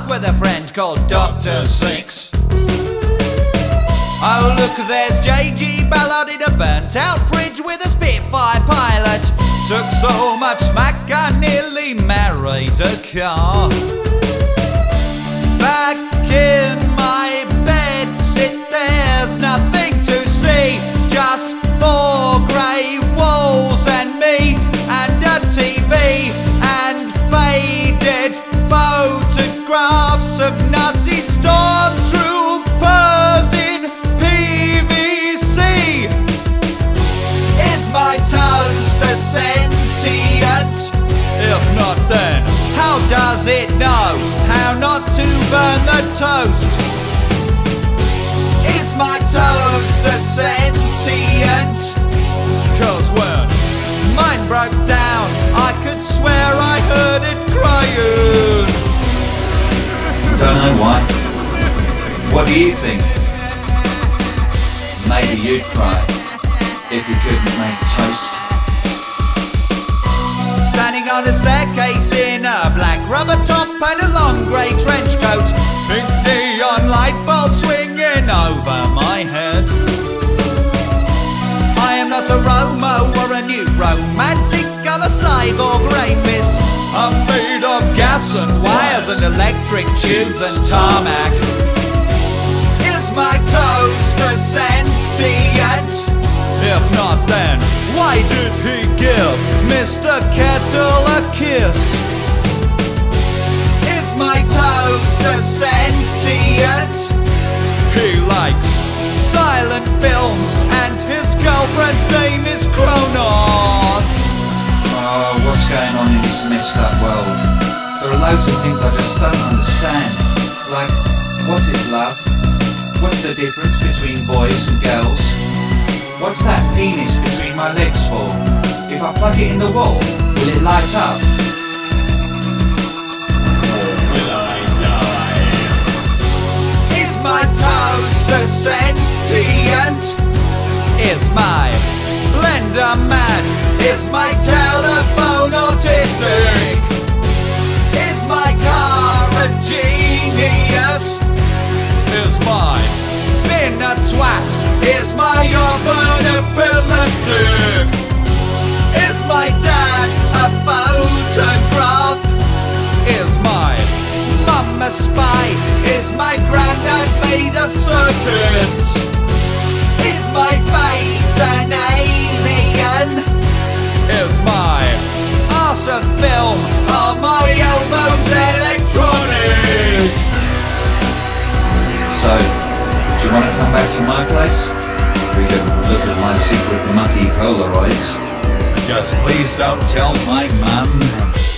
with a friend called Dr. Six. Oh look, there's J.G. Ballard in a burnt out fridge with a Spitfire pilot. Took so much smack I nearly married a car. Back in my bed sit, there's nothing to see, just 4 grey walls and me and a TV and faded photographs of Nazi stormtroopers in PVC. Is my toaster sentient? If not, then how does it know how not to burn the toast? Is my toaster sentient? 'Cause when mine broke down, I could swear I heard it crying. Don't know why. What do you think? Maybe you'd cry if you couldn't make toast. Standing on a staircase in a black rubber top and a long grey trench coat, pink neon light bulb swinging over my head. I am not a Romo or a new romantic of a cyborg rapist. I'm made of gas and wires and electric tubes and tarmac. Is my toaster sentient? If not, then why did he give Mr. Kettle a kiss? Is my toaster sentient? He likes silent films and his girlfriend's name is Kronos. Oh, what's going on in this messed up world? There are loads of things I just don't understand. Like, what is love? What's the difference between boys and girls? What's that penis between my legs for? If I plug it in the wall, will it light up? Or will I die? Is my toaster sentient? Is my blender mad? Is my telephone autistic? Is my car a genius? Is my bin a twat? Is my oven epileptic? Is my dad a photograph? Is my mum a spy? Is my granddad made of circuits? Is my face an alien? Is my arse a film? Are my elbows electronic? So, do you want to come back to my place? We can look at my secret mucky Polaroids. Just please don't tell my mum.